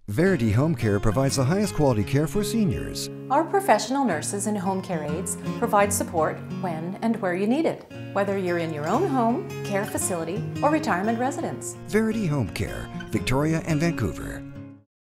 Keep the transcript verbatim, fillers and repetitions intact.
Verity Home Care provides the highest quality care for seniors. Our professional nurses and home care aides provide support when and where you need it, whether you're in your own home, care facility, or retirement residence. Verity Home Care, Victoria and Vancouver.